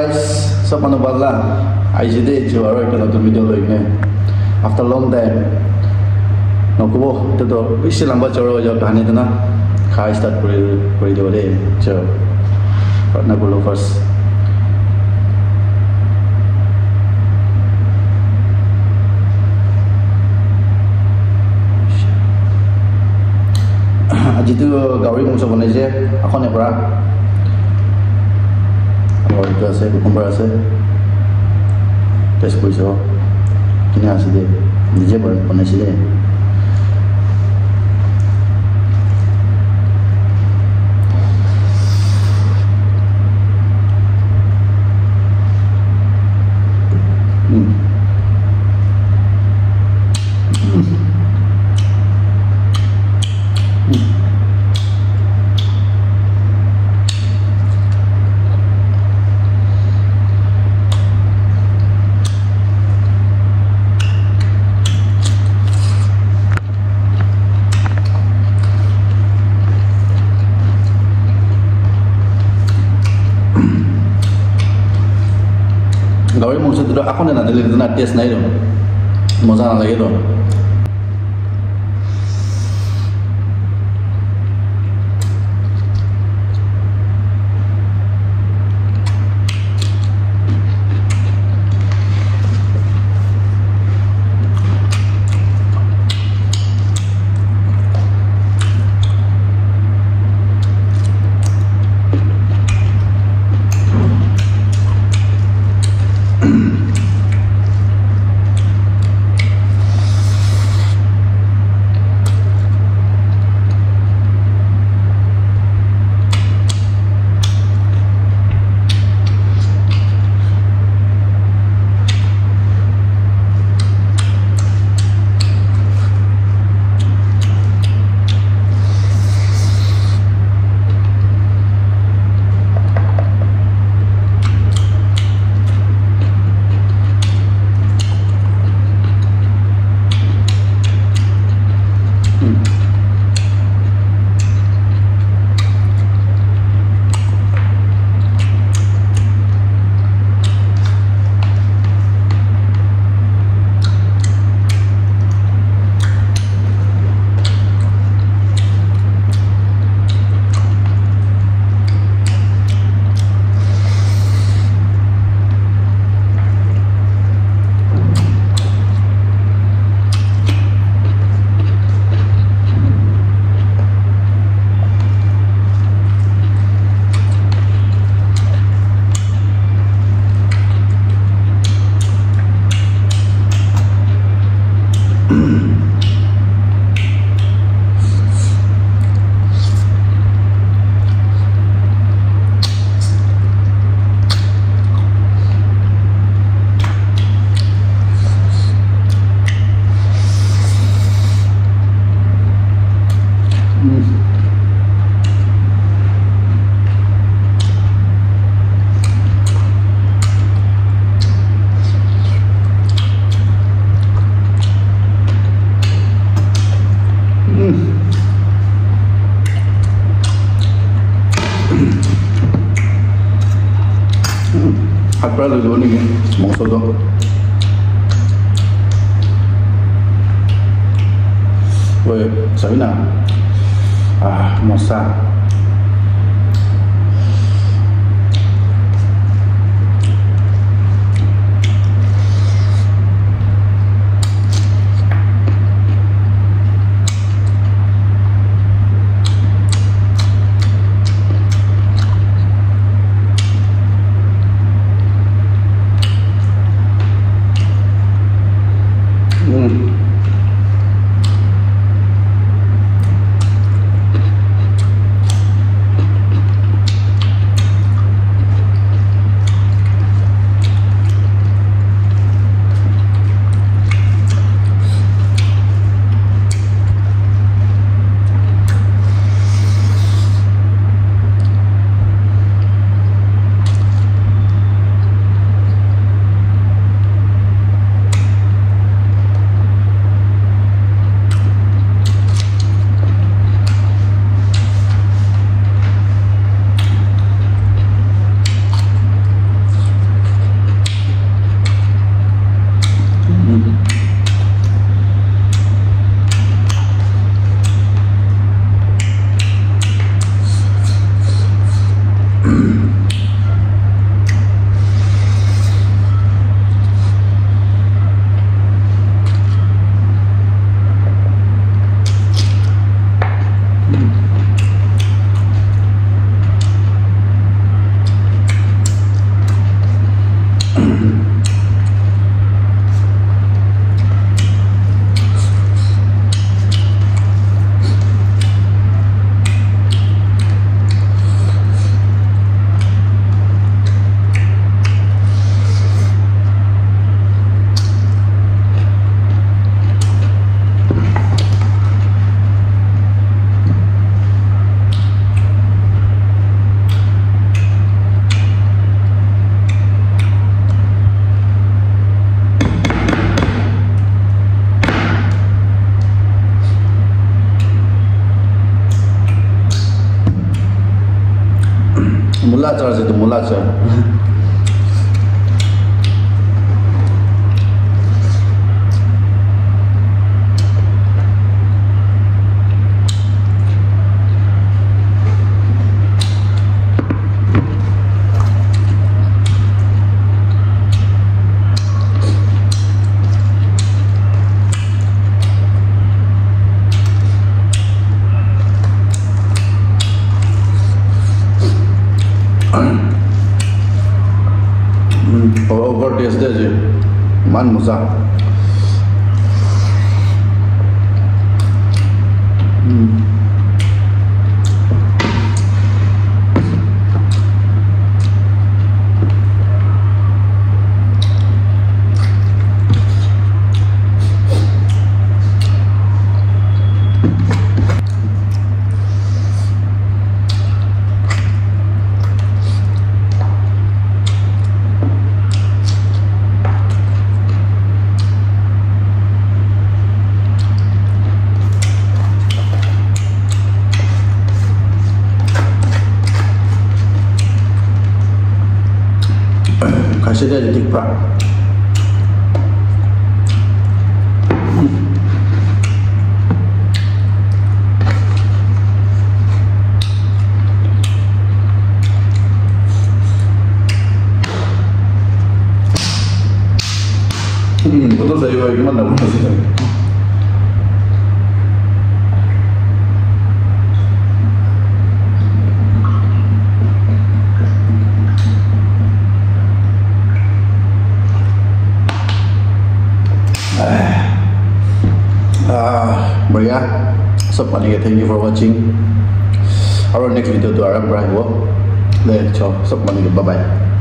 guys, so manu balla. I jide jo aro ekta notun video loine. After long time. Nokubo to to isi lamba choro jo kahani na. Khai start kori dibo de. Jo. Partner gulo first. Aji tu gauri mungso bonai je. Akhone pora. और इधर से cucumber से test कोई सो किन्हें आसी दे निजे बने सी दे gauri mungsu tu aku ni nak dilihat na taste naik tu, masa nak lagi tu. Hạt ra rồi ni mong số đó. Vậy sấy nào. Mong sa. mula char se to mula char over taste deh je, man musa. Kasih dia jadi prak. Betul saya gimana betul sih. बढ़िया सब बनेगा thank you for watching और next video द्वारा बढ़ाएंगे ले चलो सब बनेगा बाय बाय